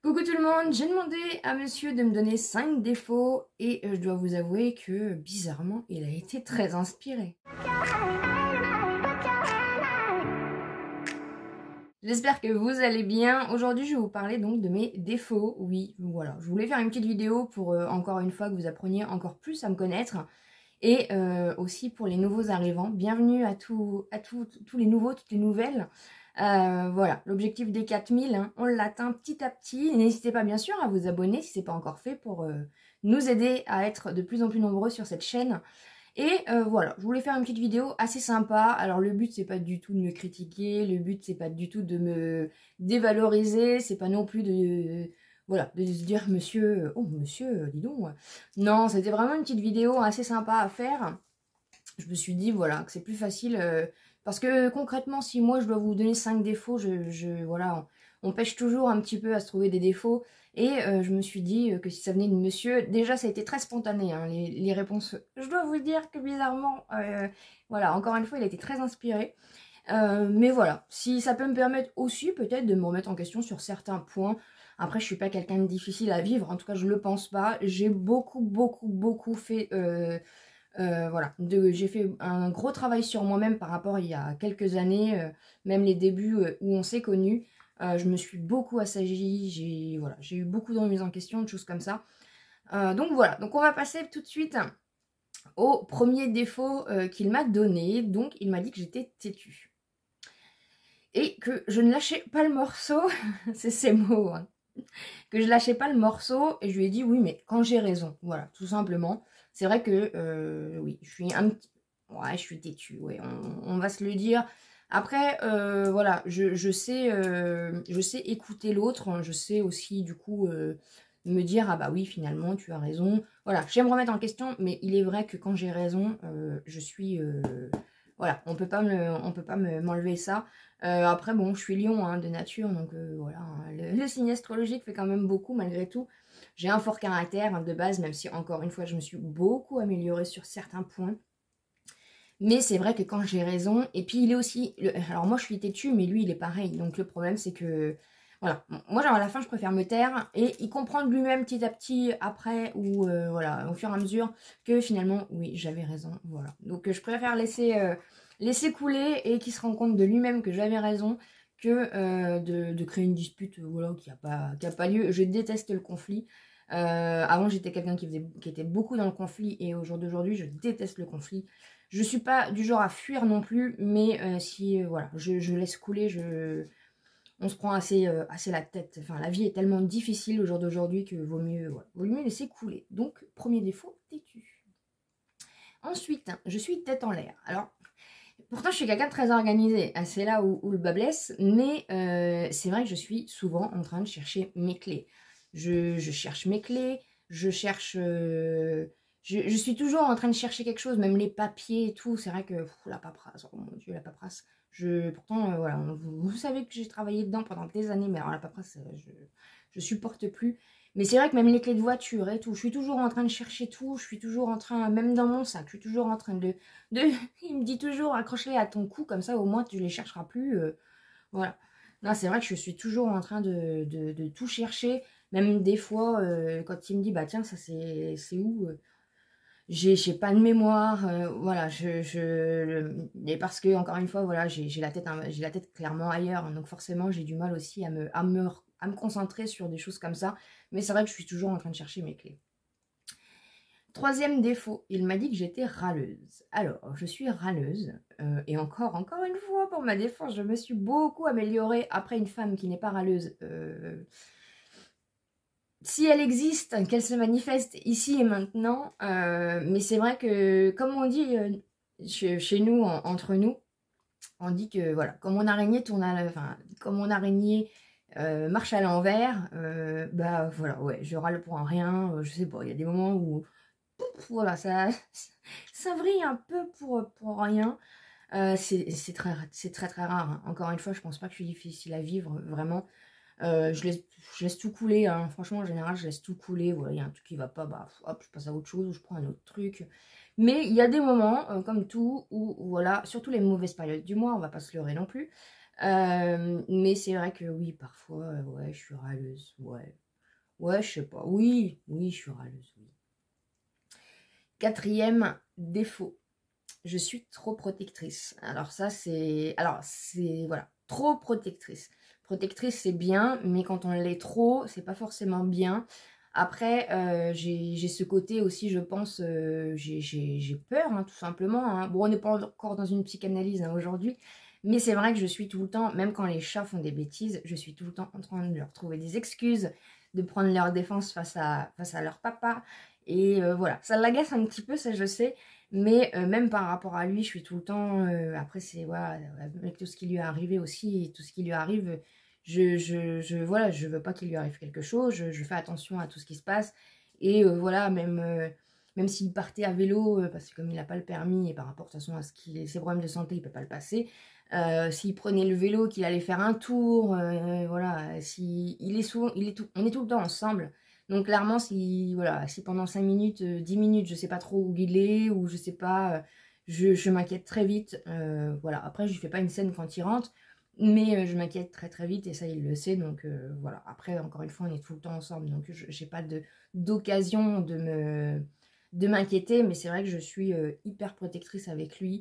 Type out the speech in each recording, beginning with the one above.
Coucou tout le monde, j'ai demandé à monsieur de me donner 5 défauts et je dois vous avouer que bizarrement il a été très inspiré. J'espère que vous allez bien. Aujourd'hui je vais vous parler donc de mes défauts. Oui, voilà, je voulais faire une petite vidéo pour encore une fois que vous appreniez encore plus à me connaître. Et aussi pour les nouveaux arrivants, bienvenue à tous les nouveaux, toutes les nouvelles. Voilà, l'objectif des 4000, hein, on l'atteint petit à petit. N'hésitez pas bien sûr à vous abonner si ce n'est pas encore fait pour nous aider à être de plus en plus nombreux sur cette chaîne. Et voilà, je voulais faire une petite vidéo assez sympa. Alors le but c'est pas du tout de me critiquer, le but c'est pas du tout de me dévaloriser, c'est pas non plus de... Voilà, de se dire monsieur, oh monsieur, dis donc. Non, c'était vraiment une petite vidéo assez sympa à faire. Je me suis dit, voilà, que c'est plus facile. Parce que concrètement, si moi je dois vous donner 5 défauts, voilà, on pêche toujours un petit peu à se trouver des défauts. Et je me suis dit que si ça venait de monsieur, déjà ça a été très spontané, hein, les réponses. Je dois vous dire que bizarrement, voilà, encore une fois, il a été très inspiré. Mais voilà, si ça peut me permettre aussi peut-être de me remettre en question sur certains points. Après, je suis pas quelqu'un de difficile à vivre, en tout cas, je le pense pas. J'ai beaucoup fait, voilà, j'ai fait un gros travail sur moi-même par rapport à il y a quelques années, même les débuts où on s'est connus. Je me suis beaucoup assagie, j'ai eu beaucoup de remises en question, de choses comme ça. Donc voilà, donc on va passer tout de suite au premier défaut qu'il m'a donné. Donc, il m'a dit que j'étais têtue. Et que je ne lâchais pas le morceau, c'est ces mots, hein, que je lâchais pas le morceau, et je lui ai dit oui, mais quand j'ai raison, voilà, tout simplement. C'est vrai que, oui, je suis un petit... Ouais, je suis têtue, ouais, on va se le dire. Après, voilà, je sais écouter l'autre, je sais aussi, du coup, me dire, ah bah oui, finalement, tu as raison. Voilà, j'aime remettre en question, mais il est vrai que quand j'ai raison, je suis... voilà, on peut pas m'enlever ça. Après, bon, je suis lion hein, de nature, donc voilà. Hein, le signe astrologique fait quand même beaucoup, malgré tout. J'ai un fort caractère hein, de base, même si, encore une fois, je me suis beaucoup améliorée sur certains points. Mais c'est vrai que quand j'ai raison, et puis il est aussi... alors moi, je suis têtue, mais lui, il est pareil. Donc le problème, c'est que... Voilà, moi, genre, à la fin, je préfère me taire et il comprend de lui-même petit à petit, après, ou voilà, au fur et à mesure, que finalement, oui, j'avais raison, voilà. Donc je préfère laisser couler et qu'il se rende compte de lui-même que j'avais raison que de créer une dispute voilà, qui a pas lieu. Je déteste le conflit. Avant, j'étais quelqu'un qui était beaucoup dans le conflit et au jour d'aujourd'hui, je déteste le conflit. Je suis pas du genre à fuir non plus, mais si voilà, je laisse couler, on se prend assez la tête. Enfin, la vie est tellement difficile au jour d'aujourd'hui que vaut mieux laisser couler. Donc, premier défaut, têtu. Ensuite, je suis tête en l'air. Alors, pourtant, je suis quelqu'un de très organisé. C'est là où le bas blesse. Mais c'est vrai que je suis souvent en train de chercher mes clés. Je cherche mes clés. Je cherche... je suis toujours en train de chercher quelque chose, même les papiers et tout. C'est vrai que la paperasse, oh mon Dieu, la paperasse. Pourtant, voilà, vous savez que j'ai travaillé dedans pendant des années, mais alors la paperasse, je supporte plus. Mais c'est vrai que même les clés de voiture et tout, je suis toujours en train de chercher tout. Je suis toujours en train, même dans mon sac, je suis toujours en train de il me dit toujours accroche-les à ton cou, comme ça au moins tu les chercheras plus. Voilà. Non, c'est vrai que je suis toujours en train de tout chercher. Même des fois, quand il me dit bah tiens, ça c'est où j'ai pas de mémoire, voilà, et parce que encore une fois, voilà, j'ai la tête clairement ailleurs, hein, donc forcément j'ai du mal aussi à me concentrer sur des choses comme ça. Mais c'est vrai que je suis toujours en train de chercher mes clés. Troisième défaut, il m'a dit que j'étais râleuse. Alors, je suis râleuse, et encore une fois, pour ma défense, je me suis beaucoup améliorée. Après, une femme qui n'est pas râleuse, si elle existe, qu'elle se manifeste ici et maintenant, mais c'est vrai que, comme on dit chez nous, entre nous, on dit que, voilà, comme mon araignée comme mon araignée marche à l'envers, bah voilà, ouais, je râle pour un rien, je sais pas, il y a des moments où voilà, ça vrille un peu pour rien. C'est très rare. Hein. Encore une fois, je pense pas que je suis difficile à vivre, vraiment. Je laisse tout couler. Hein. Franchement, en général, je laisse tout couler. Voilà, il y a un truc qui va pas, bah, hop, je passe à autre chose ou je prends un autre truc. Mais il y a des moments, comme tout, où voilà, surtout les mauvaises périodes du mois, on va pas se leurrer non plus. Mais c'est vrai que oui, parfois, ouais, je suis râleuse, ouais. Ouais, je sais pas, oui, oui, je suis râleuse, oui. Quatrième défaut, je suis trop protectrice. Alors ça, voilà, trop protectrice. Protectrice, c'est bien, mais quand on l'est trop, c'est pas forcément bien. Après, j'ai ce côté aussi, je pense, j'ai peur, hein, tout simplement. Hein. Bon, on n'est pas encore dans une psychanalyse hein, aujourd'hui, mais c'est vrai que je suis tout le temps, même quand les chats font des bêtises, je suis tout le temps en train de leur trouver des excuses, de prendre leur défense face à leur papa. Et voilà, ça l'agace un petit peu, ça je sais. Mais même par rapport à lui, je suis tout le temps... après, c'est... Voilà, avec tout ce qui lui est arrivé aussi, et tout ce qui lui arrive, voilà, je veux pas qu'il lui arrive quelque chose, je fais attention à tout ce qui se passe. Et voilà, même s'il partait à vélo, parce que comme il n'a pas le permis, et par rapport de toute façon à ses problèmes de santé, il peut pas le passer, s'il prenait le vélo, qu'il allait faire un tour, voilà, on est tout le temps ensemble. Donc clairement, voilà, si pendant 5 minutes, 10 minutes, je sais pas trop où il est, ou je sais pas, je m'inquiète très vite. Voilà, après, je lui fais pas une scène quand il rentre, mais je m'inquiète très très vite, et ça, il le sait. Donc voilà, après, encore une fois, on est tout le temps ensemble, donc j'ai pas d'occasion de m'inquiéter, mais c'est vrai que je suis hyper protectrice avec lui.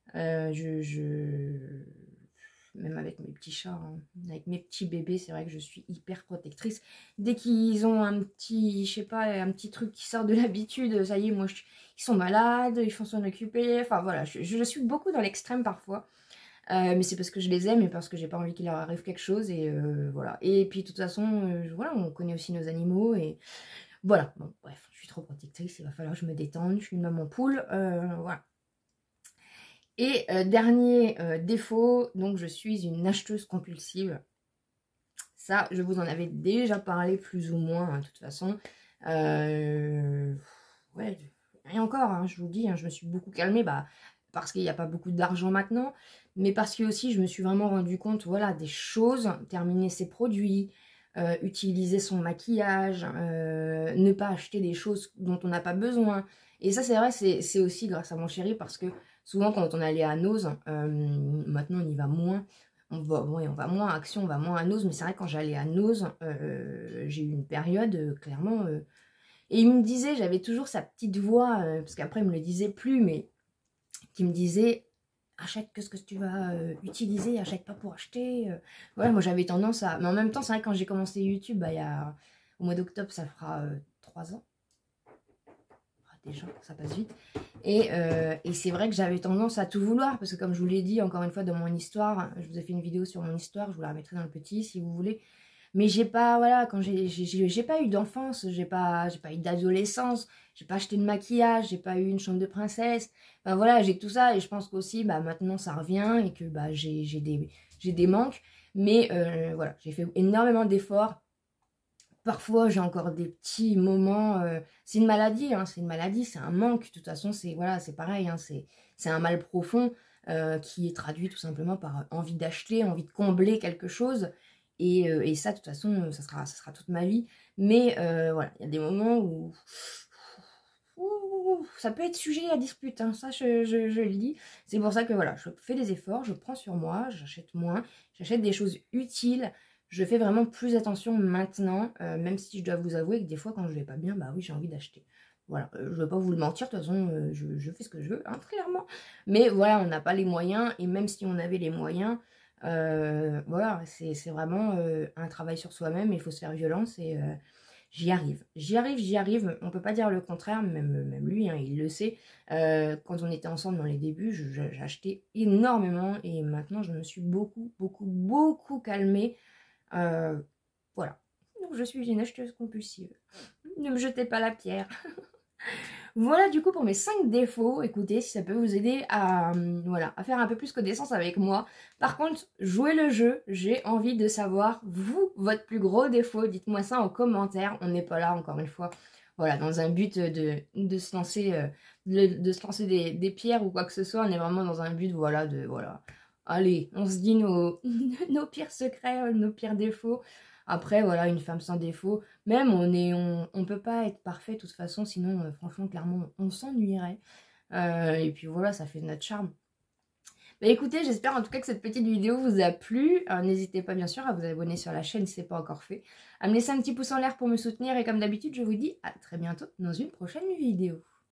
Même avec mes petits chats, hein, avec mes petits bébés, c'est vrai que je suis hyper protectrice. Dès qu'ils ont un petit, je sais pas, un petit truc qui sort de l'habitude, ça y est, moi, ils sont malades, il faut s'en occuper. Enfin voilà, je suis beaucoup dans l'extrême parfois. Mais c'est parce que je les aime et parce que j'ai pas envie qu'il leur arrive quelque chose. Et voilà. Et puis de toute façon, voilà, on connaît aussi nos animaux. Et voilà, bon, bref, je suis trop protectrice, il va falloir que je me détende. Je suis une maman poule, voilà. Et dernier défaut, donc je suis une acheteuse compulsive. Ça, je vous en avais déjà parlé plus ou moins, hein, de toute façon. Ouais, et encore, hein, je vous dis, hein, je me suis beaucoup calmée, bah, parce qu'il n'y a pas beaucoup d'argent maintenant, mais parce que aussi je me suis vraiment rendu compte, voilà, des choses, terminer ses produits, utiliser son maquillage, ne pas acheter des choses dont on n'a pas besoin. Et ça, c'est vrai, c'est aussi grâce à mon chéri, parce que souvent, quand on allait à Nose, maintenant on y va moins, on va moins à Action, on va moins à Nose, mais c'est vrai, quand j'allais à Nose, j'ai eu une période, clairement, et il me disait, j'avais toujours sa petite voix, parce qu'après il me le disait plus, mais qui me disait, achète que ce que tu vas utiliser, achète pas pour acheter. Voilà, moi j'avais tendance à... Mais en même temps, c'est vrai que quand j'ai commencé YouTube, bah, au mois d'octobre, ça fera 3 ans. Déjà, ça passe vite. Et c'est vrai que j'avais tendance à tout vouloir, parce que comme je vous l'ai dit, encore une fois, dans mon histoire, je vous ai fait une vidéo sur mon histoire, je vous la remettrai dans le petit, si vous voulez. Mais j'ai pas, voilà, quand j'ai pas eu d'enfance, j'ai pas eu d'adolescence, j'ai pas acheté de maquillage, j'ai pas eu une chambre de princesse. Enfin voilà, j'ai tout ça, et je pense qu'aussi, bah maintenant ça revient, et que bah j'ai des manques. Mais voilà, j'ai fait énormément d'efforts. Parfois, j'ai encore des petits moments. C'est une maladie, hein, c'est une maladie, c'est un manque. De toute façon, c'est voilà, c'est pareil, hein, c'est un mal profond qui est traduit tout simplement par envie d'acheter, envie de combler quelque chose. Et ça, de toute façon, ça sera toute ma vie. Mais voilà, il y a des moments où ça peut être sujet à dispute, hein, ça je le dis. C'est pour ça que voilà, je fais des efforts, je prends sur moi, j'achète moins, j'achète des choses utiles. Je fais vraiment plus attention maintenant, même si je dois vous avouer que des fois, quand je vais pas bien, bah oui, j'ai envie d'acheter. Voilà, je ne vais pas vous le mentir, de toute façon, je fais ce que je veux, hein, clairement. Mais voilà, on n'a pas les moyens, et même si on avait les moyens, voilà, c'est vraiment un travail sur soi-même, il faut se faire violence, et j'y arrive. J'y arrive, on peut pas dire le contraire, même lui, hein, il le sait. Quand on était ensemble dans les débuts, j'achetais énormément, et maintenant, je me suis beaucoup calmée. Voilà. Donc je suis une acheteuse compulsive. Ne me jetez pas la pierre. Voilà du coup pour mes 5 défauts. Écoutez, si ça peut vous aider à, voilà, à faire un peu plus connaissance avec moi. Par contre, jouez le jeu. J'ai envie de savoir, vous, votre plus gros défaut. Dites-moi ça en commentaire. On n'est pas là, encore une fois, voilà, dans un but de se lancer, de se lancer des pierres ou quoi que ce soit. On est vraiment dans un but, voilà, voilà. Allez, on se dit nos, nos pires secrets, nos pires défauts. Après, voilà, une femme sans défaut. Même, on peut pas être parfait de toute façon, sinon, franchement, clairement, on s'ennuierait. Et puis voilà, ça fait notre charme. Bah écoutez, j'espère en tout cas que cette petite vidéo vous a plu. N'hésitez pas bien sûr à vous abonner sur la chaîne si ce n'est pas encore fait, à me laisser un petit pouce en l'air pour me soutenir et comme d'habitude, je vous dis à très bientôt dans une prochaine vidéo.